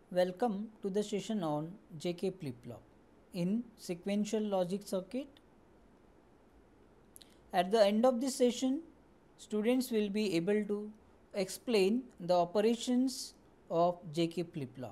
Welcome to the session on JK flip-flop in sequential logic circuit. At the end of this session, students will be able to explain the operations of JK flip-flop.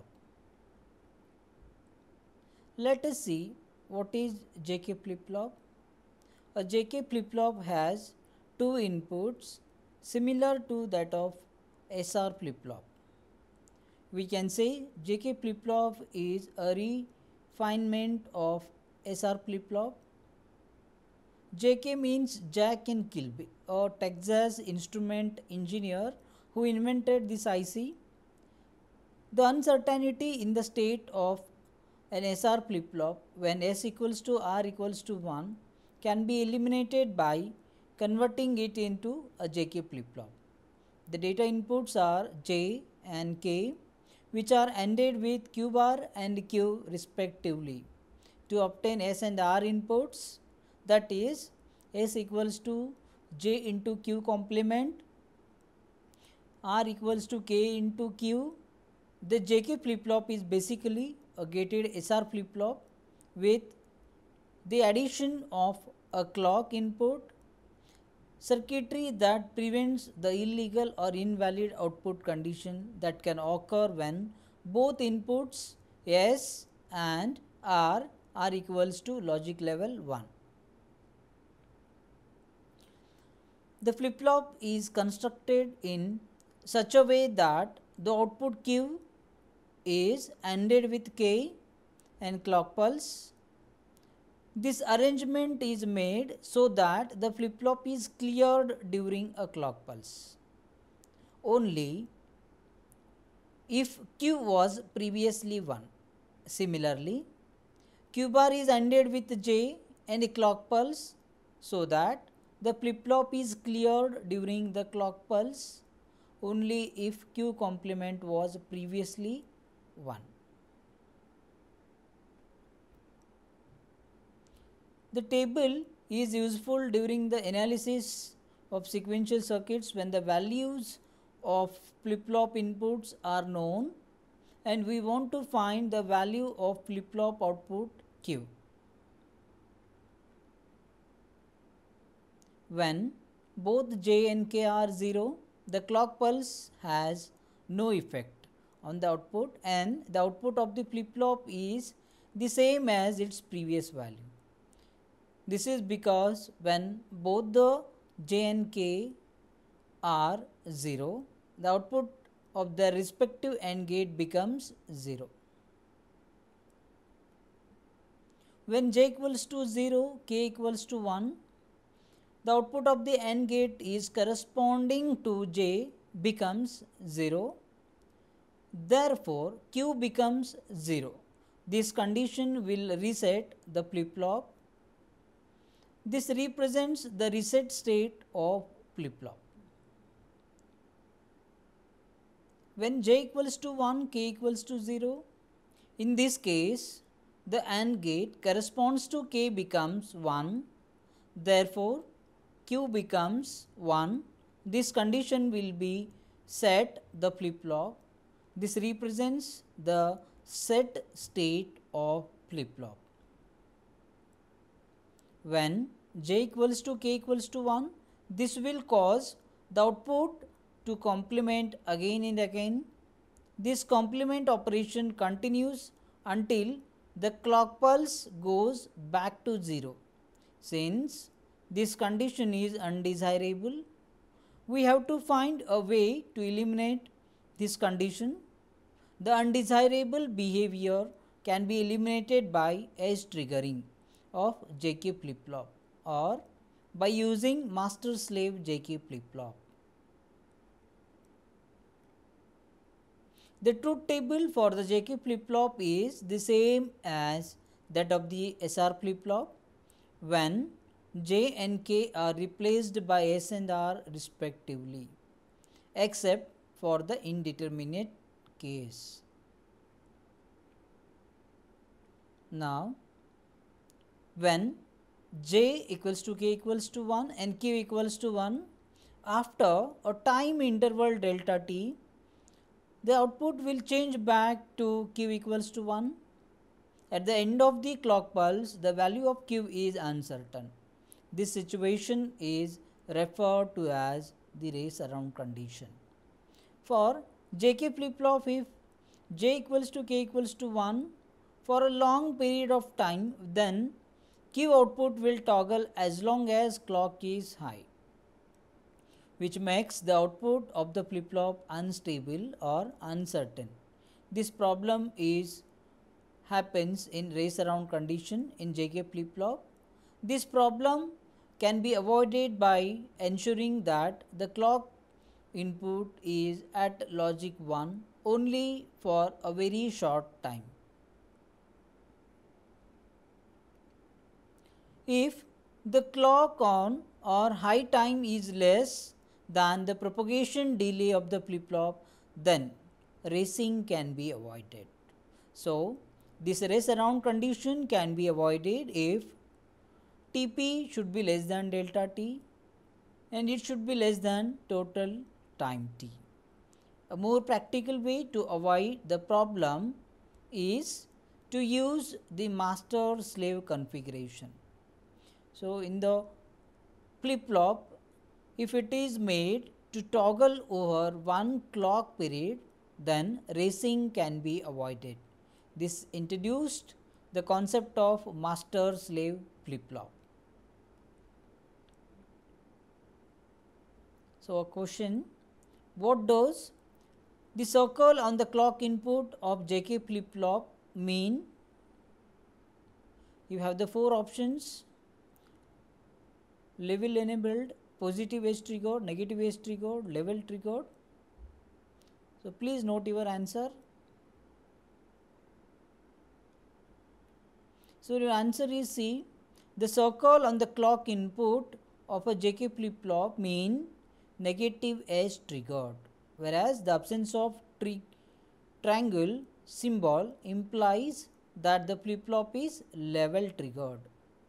Let us see what is JK flip-flop. A JK flip-flop has two inputs similar to that of SR flip-flop. We can say JK flip-flop is a refinement of SR flip-flop. JK means Jack and Kilby, a Texas instrument engineer who invented this IC. The uncertainty in the state of an SR flip-flop when S equals to R equals to 1 can be eliminated by converting it into a JK flip-flop. The data inputs are J and K, which are ANDed with Q bar and Q respectively. To obtain S and R inputs, that is S equals to J into Q complement, R equals to K into Q. The JK flip-flop is basically a gated SR flip-flop with the addition of a clock input, circuitry that prevents the illegal or invalid output condition that can occur when both inputs S and R are equals to logic level 1. The flip-flop is constructed in such a way that the output Q is ANDed with K and clock pulse. This arrangement is made so that the flip-flop is cleared during a clock pulse. Only if Q was previously 1. Similarly, Q bar is ANDed with J and a clock pulse so that the flip-flop is cleared during the clock pulse only if Q complement was previously 1. The table is useful during the analysis of sequential circuits when the values of flip-flop inputs are known and we want to find the value of flip-flop output Q. When both J and K are 0, the clock pulse has no effect on the output and the output of the flip-flop is the same as its previous value. This is because when both the J and K are 0, the output of their respective AND gate becomes 0. When J equals to 0, K equals to 1, the output of the AND gate is corresponding to J becomes 0. Therefore, Q becomes 0. This condition will reset the flip-flop. This represents the reset state of flip-flop. When J equals to 1, K equals to 0, in this case, the AND gate corresponds to K becomes 1. Therefore, Q becomes 1. This condition will be set the flip-flop. This represents the set state of flip-flop. When J equals to K equals to 1, this will cause the output to complement again and again. This complement operation continues until the clock pulse goes back to 0. Since this condition is undesirable, we have to find a way to eliminate this condition. The undesirable behavior can be eliminated by edge triggering of JK flip-flop or by using master-slave JK flip-flop. The truth table for the JK flip-flop is the same as that of the SR flip-flop when J and K are replaced by S and R respectively, except for the indeterminate case. Now, when J equals to K equals to 1 and Q equals to 1, after a time interval delta t, the output will change back to q equals to 1. At the end of the clock pulse, the value of q is uncertain. This situation is referred to as the race around condition. For JK flip flop, if j equals to k equals to 1 for a long period of time, then q output will toggle as long as clock is high, which makes the output of the flip flop unstable or uncertain. This problem happens in race around condition in JK flip flop. This problem can be avoided by ensuring that the clock input is at logic 1 only for a very short time. If the clock on or high time is less than the propagation delay of the flip flop, then racing can be avoided. So, this race around condition can be avoided if Tp should be less than delta t and it should be less than total time t. A more practical way to avoid the problem is to use the master slave configuration. So, in the flip flop, if it is made to toggle over one clock period, then racing can be avoided. This introduced the concept of master slave flip flop. So, a question: what does the circle on the clock input of JK flip flop mean? You have the 4 options: level enabled, positive edge triggered, negative edge triggered, level triggered. So, please note your answer. So, your answer is C. The circle on the clock input of a JK flip flop mean negative edge triggered, whereas the absence of triangle symbol implies that the flip flop is level triggered.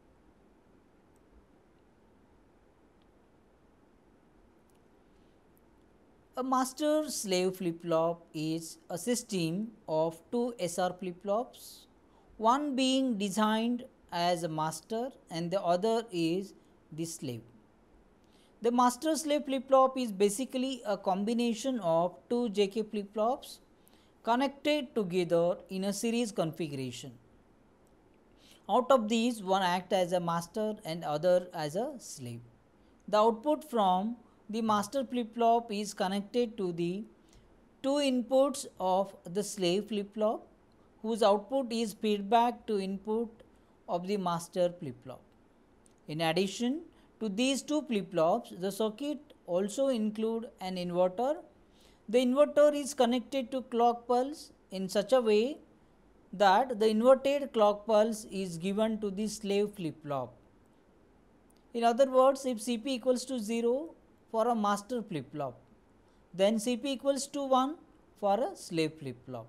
A master slave flip flop is a system of 2 SR flip flops, one being designed as a master and the other is the slave. The master slave flip flop is basically a combination of 2 JK flip flops connected together in a series configuration. Out of these, one acts as a master and other as a slave. The output from the master flip flop is connected to the 2 inputs of the slave flip flop, whose output is feedback to input of the master flip flop. In addition to these 2 flip flops, the circuit also includes an inverter. The inverter is connected to clock pulse in such a way that the inverted clock pulse is given to the slave flip flop. In other words, if Cp equals to 0 for a master flip flop, then Cp equals to 1 for a slave flip flop.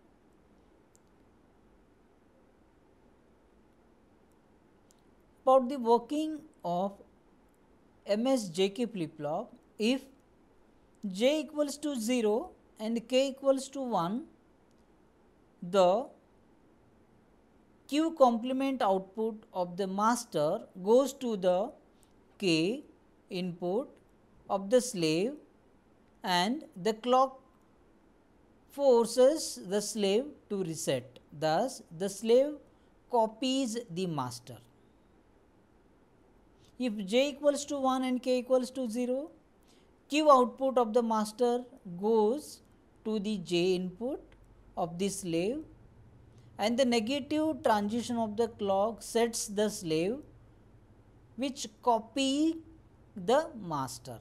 About the working of MSJK flip flop, if j equals to 0 and k equals to 1, the Q complement output of the master goes to the K input of the slave and the clock forces the slave to reset. Thus, the slave copies the master. If j equals to 1 and k equals to 0, Q output of the master goes to the j input of the slave and the negative transition of the clock sets the slave, which copy the master.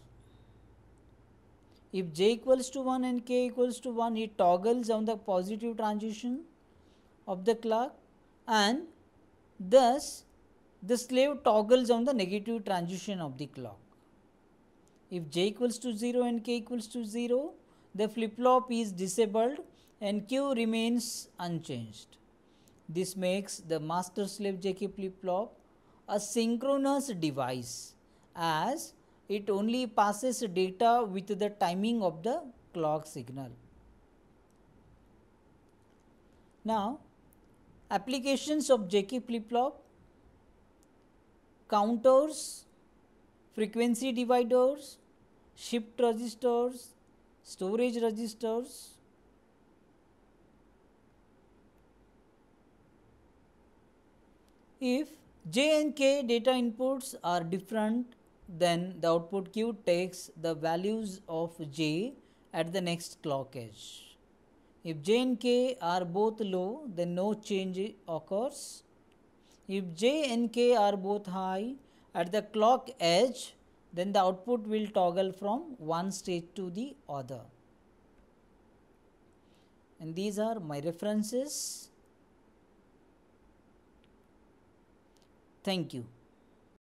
If j equals to 1 and k equals to 1, it toggles on the positive transition of the clock and thus the slave toggles on the negative transition of the clock. If j equals to 0 and k equals to 0, the flip flop is disabled and Q remains unchanged. This makes the master slave JK flip flop a synchronous device, as it only passes data with the timing of the clock signal. Now, applications of JK flip-flop: counters, frequency dividers, shift registers, storage registers. If J and K data inputs are different, then the output queue takes the values of J at the next clock edge. If J and K are both low, then no change occurs. If J and K are both high at the clock edge, then the output will toggle from one state to the other. And these are my references. Thank you.